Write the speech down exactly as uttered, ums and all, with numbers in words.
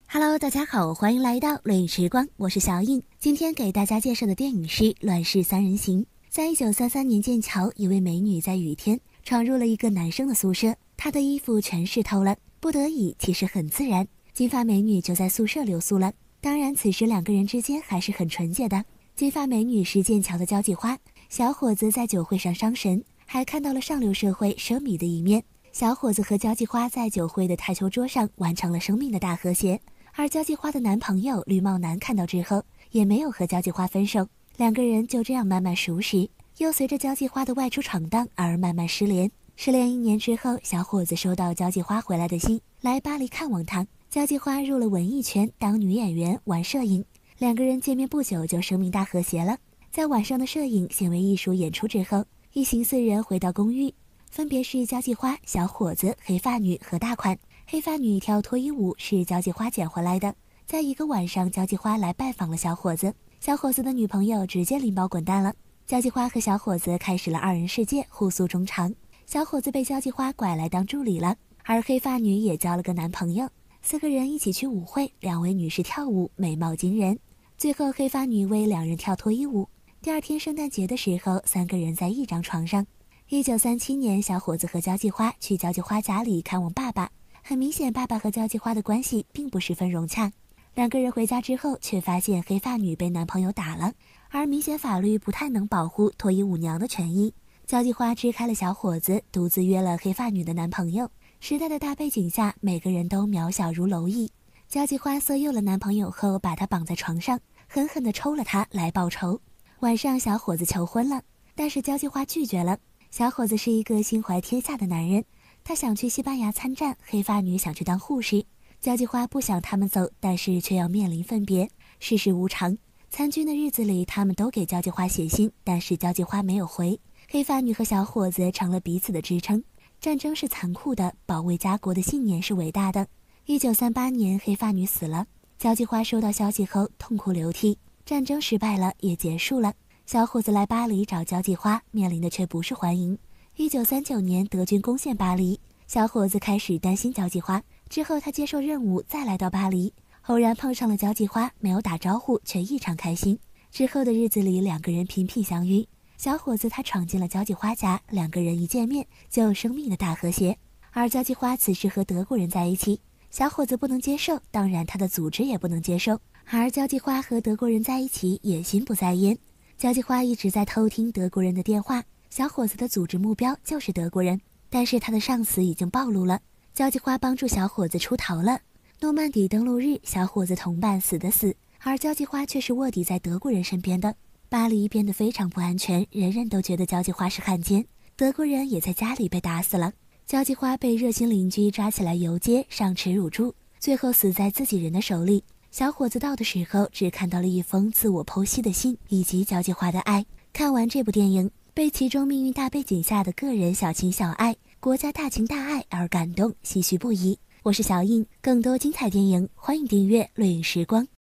Hello， 大家好，欢迎来到论时光，我是小颖。今天给大家介绍的电影是《乱世三人行》。在一九三三年剑桥，一位美女在雨天闯入了一个男生的宿舍，她的衣服全湿透了，不得已其实很自然，金发美女就在宿舍留宿了。当然，此时两个人之间还是很纯洁的。金发美女是剑桥的交际花，小伙子在酒会上伤神，还看到了上流社会奢靡的一面。小伙子和交际花在酒会的台球桌上完成了生命的大和谐。而交际花的男朋友绿帽男看到之后，也没有和交际花分手，两个人就这样慢慢熟识，又随着交际花的外出闯荡而慢慢失联。失联一年之后，小伙子收到交际花回来的信，来巴黎看望他。交际花入了文艺圈，当女演员，玩摄影。两个人见面不久就生命大和谐了。在晚上的摄影显微艺术演出之后，一行四人回到公寓，分别是交际花、小伙子、黑发女和大款。黑发女跳脱衣舞是交际花捡回来的。在一个晚上，交际花来拜访了小伙子，小伙子的女朋友直接拎包滚蛋了。交际花和小伙子开始了二人世界，互诉衷肠。小伙子被交际花拐来当助理了，而黑发女也交了个男朋友。四个人一起去舞会，两位女士跳舞，美貌惊人。最后黑发女为两人跳脱衣舞。第二天圣诞节的时候，三个人在一张床上。一九三七年，小伙子和交际花去交际花家里看望爸爸。很明显，爸爸和交际花的关系并不十分融洽。两个人回家之后，却发现黑发女被男朋友打了，而明显法律不太能保护脱衣舞娘的权益。交际花支开了小伙子，独自约了黑发女的男朋友。时代的大背景下，每个人都渺小如蝼蚁。交际花色诱了男朋友后，把他绑在床上，狠狠地抽了他来报仇。晚上，小伙子求婚了，但是交际花拒绝了。小伙子是一个心怀天下的男人。他想去西班牙参战，黑发女想去当护士。交际花不想他们走，但是却要面临分别。世事无常，参军的日子里，他们都给交际花写信，但是交际花没有回。黑发女和小伙子成了彼此的支撑。战争是残酷的，保卫家国的信念是伟大的。一九三八年，黑发女死了。交际花收到消息后痛哭流涕。战争失败了，也结束了。小伙子来巴黎找交际花，面临的却不是欢迎。一九三九年，德军攻陷巴黎，小伙子开始担心交际花。之后他接受任务，再来到巴黎，偶然碰上了交际花，没有打招呼，却异常开心。之后的日子里，两个人频频相遇。小伙子他闯进了交际花家，两个人一见面就生命的大和谐。而交际花此时和德国人在一起，小伙子不能接受，当然他的组织也不能接受。而交际花和德国人在一起也心不在焉。交际花一直在偷听德国人的电话。小伙子的组织目标就是德国人，但是他的上司已经暴露了。交际花帮助小伙子出逃了。诺曼底登陆日，小伙子同伴死的死，而交际花却是卧底在德国人身边的。巴黎变得非常不安全，人人都觉得交际花是汉奸。德国人也在家里被打死了。交际花被热心邻居抓起来游街，上耻辱柱，最后死在自己人的手里。小伙子到的时候，只看到了一封自我剖析的信，以及交际花的爱。看完这部电影，被其中命运大背景下的个人小情小爱、国家大情大爱而感动，唏嘘不已。我是小印，更多精彩电影，欢迎订阅《论时光》。